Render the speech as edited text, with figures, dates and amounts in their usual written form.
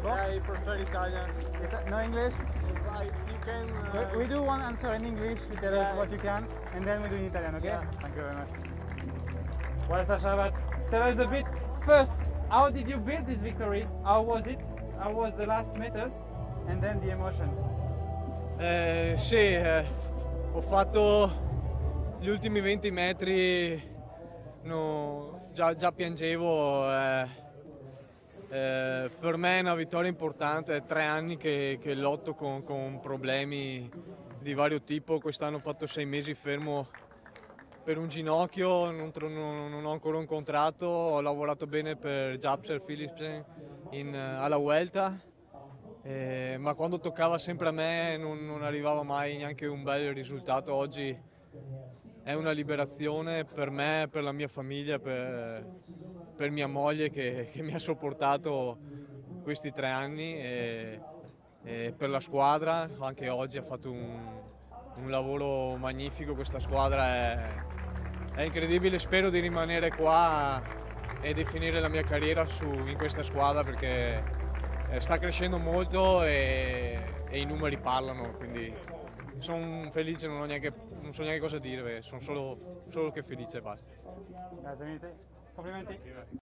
poco? I prefer Italian. No English? You can. We do one answer in English, you tell us Yeah. what you can, and then we do in Italian, okay? Yeah. Thank you very much. Well, Sasha, but tell us a bit. First, how did you build this victory? How was it? How was the last meters? And then the emotion. Sì, ho fatto gli ultimi 20 metri, già piangevo. Per me è una vittoria importante, è 3 anni che lotto con problemi di vario tipo. Quest'anno ho fatto 6 mesi fermo per un ginocchio, non ho ancora un contratto, ho lavorato bene per Japser Philipsen alla Vuelta, ma quando toccava sempre a me non arrivava mai neanche un bel risultato. Oggi è una liberazione per me, per la mia famiglia, per mia moglie che mi ha sopportato questi 3 anni e per la squadra. Anche oggi ha fatto un lavoro magnifico, questa squadra è incredibile. Spero di rimanere qua e di finire la mia carriera in questa squadra perché sta crescendo molto e i numeri parlano, quindi sono felice, non so neanche cosa dire, sono solo che felice e basta. Grazie mille. Complimenti.